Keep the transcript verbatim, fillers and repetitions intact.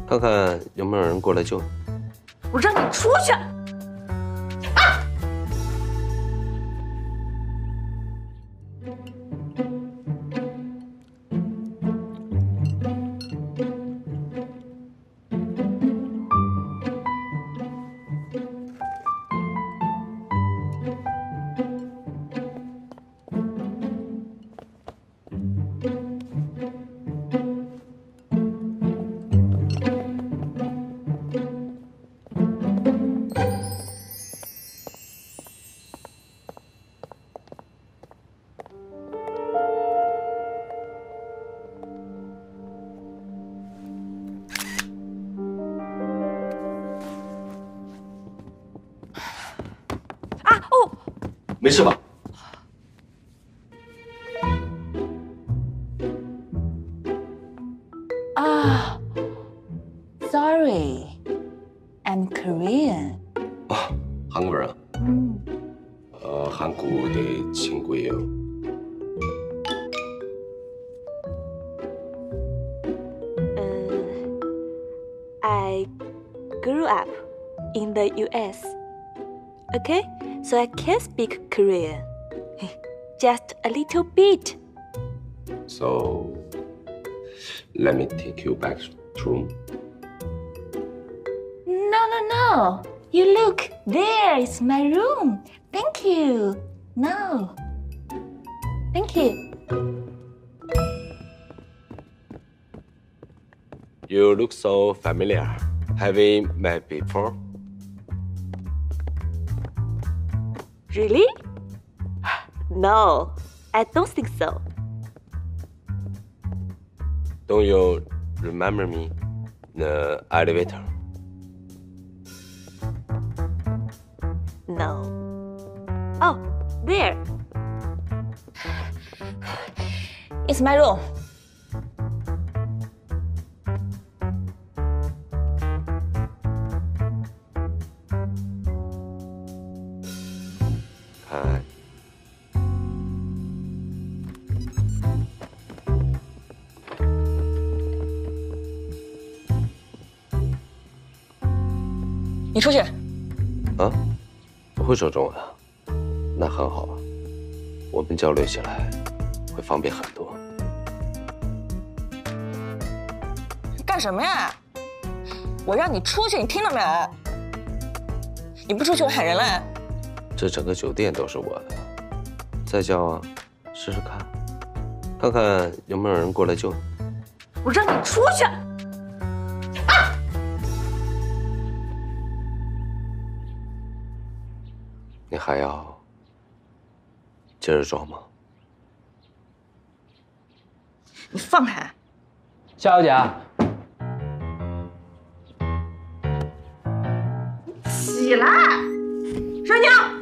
看看有没有人过来救你。 我让你出去！啊！ 没事吧？ 啊 ，Sorry, I'm Korean。 啊，韩国人。 嗯。 呃，韩国的亲贵哦。 呃 I grew up in the U S. Okay, so I can speak Korean. Just a little bit. So, let me take you back to room. No, no, no. You look, there is my room. Thank you. No. Thank you. You look so familiar. Have we met before? Really? No, I don't think so. Don't you remember me? The elevator. No. Oh, there. It's my room. Hi. 你出去。 啊？不会说中文啊？那很好啊，我们交流起来会方便很多。 干什么呀？我让你出去，你听到没有？你不出去，我喊人来。 这整个酒店都是我的，再叫啊，试试看，看看有没有人过来救你。 我让你出去！啊！ 你还要接着装吗？ 你放开！ 夏小姐， 起来！上娘。